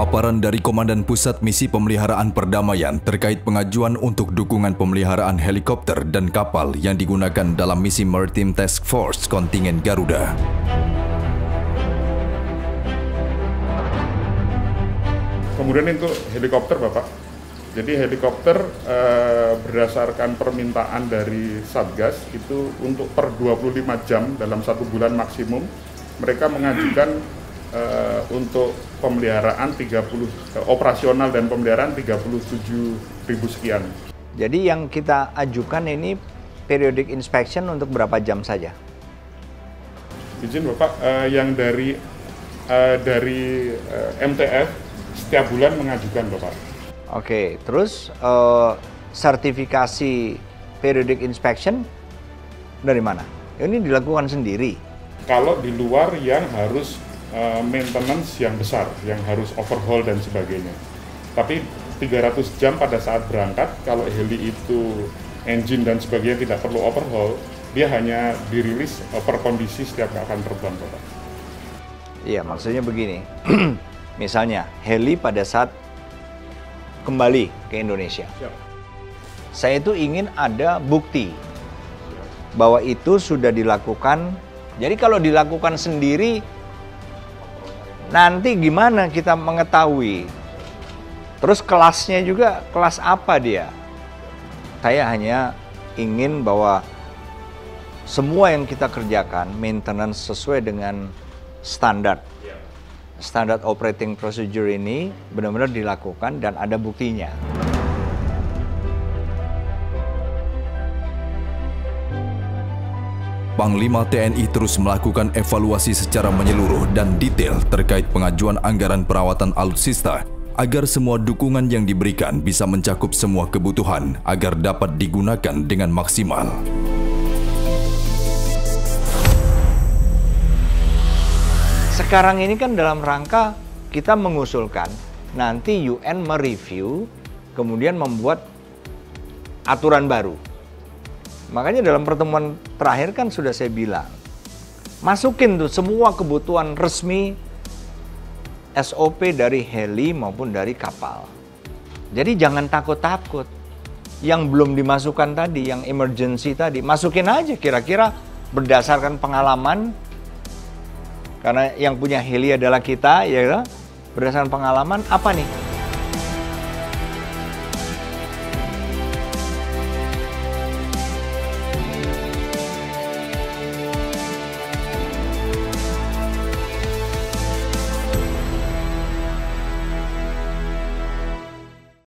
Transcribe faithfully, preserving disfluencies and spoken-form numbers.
Paparan dari Komandan Pusat Misi Pemeliharaan Perdamaian terkait pengajuan untuk dukungan pemeliharaan helikopter dan kapal yang digunakan dalam misi Maritime Task Force kontingen Garuda. Kemudian untuk helikopter, Bapak. Jadi helikopter eh, berdasarkan permintaan dari Satgas itu untuk per dua puluh lima jam dalam satu bulan maksimum mereka mengajukan Uh, untuk pemeliharaan tiga puluh uh, operasional dan pemeliharaan tiga puluh tujuh ribu sekian. Jadi yang kita ajukan ini periodic inspection untuk berapa jam saja? Izin Bapak, uh, yang dari uh, dari uh, M T F setiap bulan mengajukan Bapak. Oke, terus uh, sertifikasi periodic inspection dari mana? Ini dilakukan sendiri? Kalau di luar yang harus Uh, maintenance yang besar, yang harus overhaul dan sebagainya. Tapi tiga ratus jam pada saat berangkat, kalau heli itu engine dan sebagainya tidak perlu overhaul, dia hanya dirilis uh, per kondisi setiap akan terbang, Bapak. Iya, maksudnya begini. Misalnya, heli pada saat kembali ke Indonesia. Siap. Saya itu ingin ada bukti bahwa itu sudah dilakukan. Jadi kalau dilakukan sendiri, nanti gimana kita mengetahui? Terus kelasnya juga, kelas apa dia? Saya hanya ingin bahwa semua yang kita kerjakan, maintenance sesuai dengan standar. Standar operating procedure ini benar-benar dilakukan dan ada buktinya. Panglima T N I terus melakukan evaluasi secara menyeluruh dan detail terkait pengajuan anggaran perawatan alutsista agar semua dukungan yang diberikan bisa mencakup semua kebutuhan agar dapat digunakan dengan maksimal. Sekarang ini kan dalam rangka kita mengusulkan nanti U N mereview kemudian membuat aturan baru. Makanya dalam pertemuan terakhir kan sudah saya bilang, masukin tuh semua kebutuhan resmi S O P dari heli maupun dari kapal. Jadi jangan takut-takut. Yang belum dimasukkan tadi, yang emergency tadi, masukin aja kira-kira berdasarkan pengalaman. Karena yang punya heli adalah kita, ya berdasarkan pengalaman apa nih?